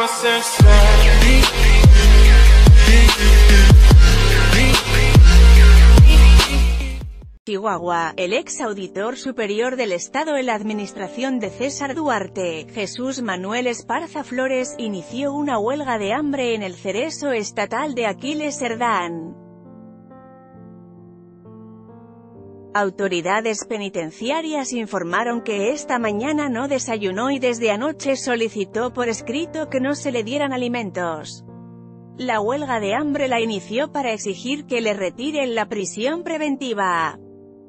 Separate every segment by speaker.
Speaker 1: Chihuahua, el ex auditor superior del Estado en la administración de César Duarte, Jesús Manuel Esparza Flores, inició una huelga de hambre en el Cerezo estatal de Aquiles Cerdán. Autoridades penitenciarias informaron que esta mañana no desayunó y desde anoche solicitó por escrito que no se le dieran alimentos. La huelga de hambre la inició para exigir que le retiren la prisión preventiva.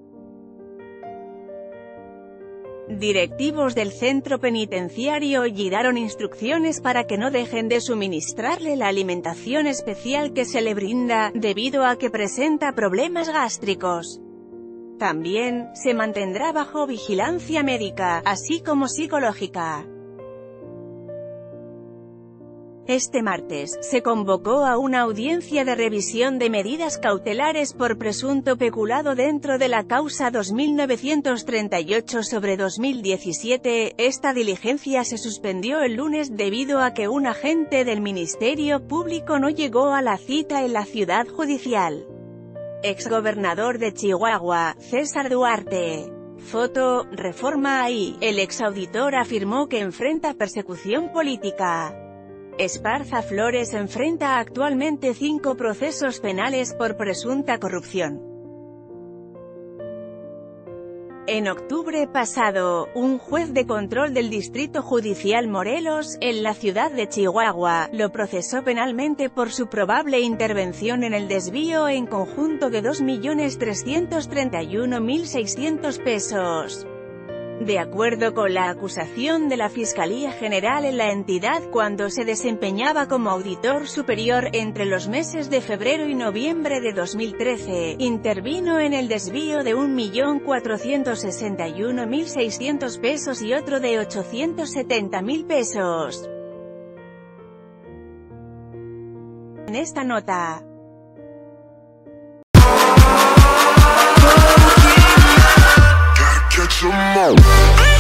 Speaker 1: Directivos del centro penitenciario dieron instrucciones para que no dejen de suministrarle la alimentación especial que se le brinda, debido a que presenta problemas gástricos. También, se mantendrá bajo vigilancia médica, así como psicológica. Este martes, se convocó a una audiencia de revisión de medidas cautelares por presunto peculado dentro de la causa 2938/2017. Esta diligencia se suspendió el lunes debido a que un agente del Ministerio Público no llegó a la cita en la ciudad judicial. Exgobernador de Chihuahua, César Duarte. Foto, Reforma ahí. El exauditor afirmó que enfrenta persecución política. Esparza Flores enfrenta actualmente 5 procesos penales por presunta corrupción. En octubre pasado, un juez de control del Distrito Judicial Morelos, en la ciudad de Chihuahua, lo procesó penalmente por su probable intervención en el desvío en conjunto de 2.331.600 pesos. De acuerdo con la acusación de la Fiscalía General en la entidad cuando se desempeñaba como auditor superior, entre los meses de febrero y noviembre de 2013, intervino en el desvío de 1.461.600 pesos y otro de 870.000 pesos. En esta nota. Catch 'em all.